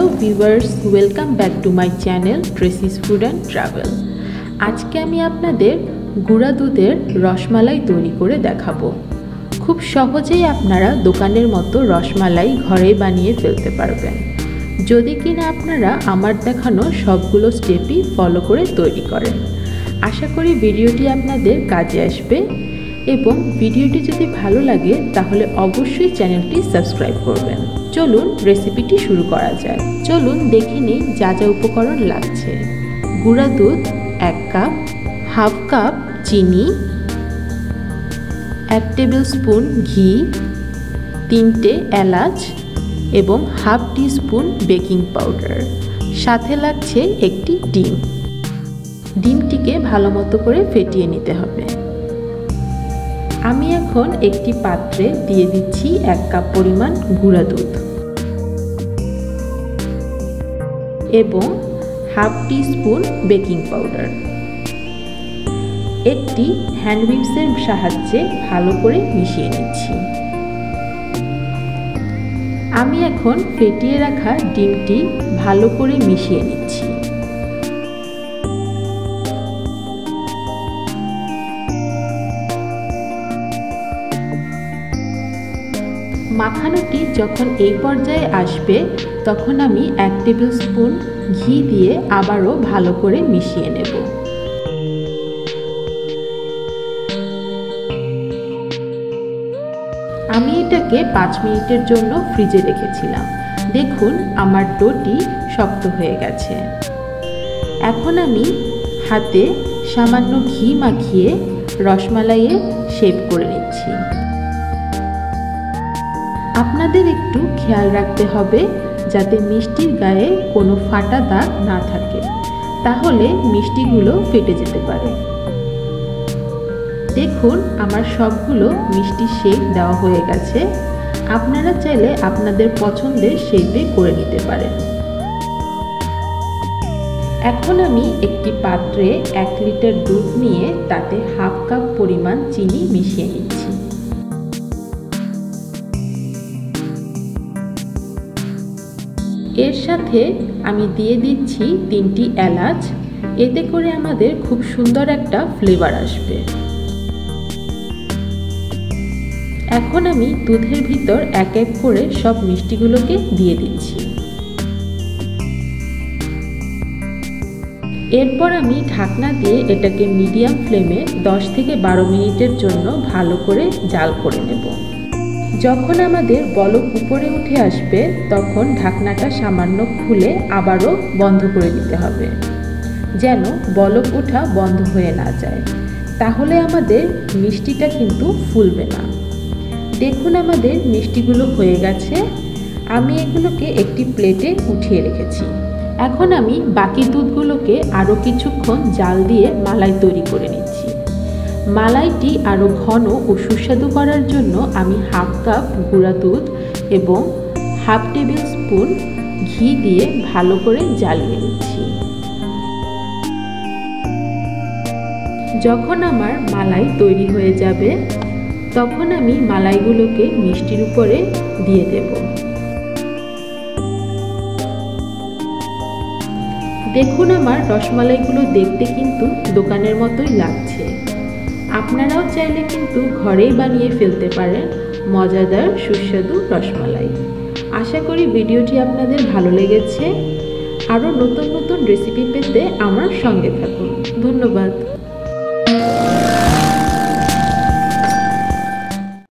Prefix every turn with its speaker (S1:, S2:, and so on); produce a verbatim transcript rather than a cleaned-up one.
S1: Hello viewers, welcome back to my channel ট্রেসিস food and travel. আজকে আমি আপনাদের গুঁড়া দুধের রসমালাই তৈরি করে দেখাবো। খুব সহজেই আপনারা দোকানের মতো রসমালাই ঘরে বানিয়ে ফেলতে পারবেন, যদি কিনা আপনারা আমার দেখানো সবগুলো স্টেপই ফলো করে তৈরি করেন। আশা করি ভিডিওটি আপনাদের কাজে আসবে এবং ভিডিওটি যদি ভালো লাগে তাহলে অবশ্যই চ্যানেলটি সাবস্ক্রাইব করবেন। চলুন রেসিপিটি শুরু করা যাক। চলুন দেখে নিই যা যা উপকরণ লাগছে। গুঁড়া দুধ এক কাপ, হাফ কাপ চিনি, এক টেবিল স্পুন ঘি, তিনটে এলাচ এবং half teaspoon baking powder, সাথে লাগছে একটি ডিম। ডিমটিকে ভালো মতো করে ফেটিয়ে নিতে হবে। আমি এখন একটি পাত্রে দিয়ে দিচ্ছি এক কাপ পরিমাণ গুঁড়া দুধ এবং half teaspoon baking powder. একটি হ্যান্ড হুইস্কের সাহায্যে ভালো করে মিশিয়ে নিচ্ছি। আমি এখন ফেটিয়ে রাখা ডিমটি ভালো করে মিশিয়ে নিচ্ছি। মাখানোটি যখন এই পর্যায়ে আসবে তখন আমি এক টেবিল স্পুন ঘি দিয়ে আবারও ভালো করে মিশিয়ে নেব। আমি এটাকে পাঁচ মিনিটের জন্য ফ্রিজে রেখেছিলাম। দেখুন আমার ডোটি শক্ত হয়ে গেছে। এখন আমি হাতে সামান্য ঘি মাখিয়ে রসমালাইয়ের শেপ করে নিচ্ছি। আপনাদের একটু খেয়াল রাখতে হবে যাতে মিষ্টির গায়ে কোনো ফাটা দাগ না থাকে, তাহলে মিষ্টিগুলো ফেটে যেতে পারে। দেখুন আমার সবগুলো মিষ্টি শেপ দেওয়া হয়ে গেছে। আপনারা চাইলে আপনাদের পছন্দের শেপে করে নিতে পারেন। এখন আমি একটি পাত্রে এক লিটার দুধ নিয়ে তাতে হাফ কাপ পরিমাণ চিনি মিশিয়ে নিচ্ছি। এর সাথে আমি দিয়ে দিচ্ছি তিনটি এলাচ, এতে করে আমাদের খুব সুন্দর একটা ফ্লেভার আসবে। এখন আমি দুধের ভিতর এক এক করে সব মিষ্টিগুলোকে দিয়ে দিচ্ছি। এরপর আমি ঢাকনা দিয়ে এটাকে মিডিয়াম ফ্লেমে দশ থেকে বারো মিনিটের জন্য ভালো করে জাল করে নেব। যখন আমাদের বলক উপরে উঠে আসবে তখন ঢাকনাটা সামান্য খুলে আবারও বন্ধ করে দিতে হবে, যেন বলক ওঠা বন্ধ হয়ে না যায়, তাহলে আমাদের মিষ্টিটা কিন্তু ফুলবে না। দেখুন আমাদের মিষ্টিগুলো হয়ে গেছে। আমি এগুলোকে একটি প্লেটে উঠিয়ে রেখেছি। এখন আমি বাকি দুধগুলোকে আরও কিছুক্ষণ জাল দিয়ে মালাই তৈরি করে নিচ্ছি। মালাইটি আরও ঘন ও সুস্বাদু করার জন্য আমি হাফ কাপ গুঁড়া দুধ এবং হাফ টেবিল স্পুন ঘি দিয়ে ভালো করে জ্বালিয়ে নিচ্ছি। যখন আমার মালাই তৈরি হয়ে যাবে তখন আমি মালাইগুলোকে মিষ্টির উপরে দিয়ে দেব। দেখুন আমার রসমালাইগুলো দেখতে কিন্তু দোকানের মতোই লাগছে। আপনারাও চাইলে কিন্তু ঘরেই বানিয়ে ফেলতে পারেন মজাদার সুস্বাদু রসমালাই। আশা করি ভিডিওটি আপনাদের ভালো লেগেছে। আরও নতুন নতুন রেসিপি পেতে আমার সঙ্গে থাকুন। ধন্যবাদ।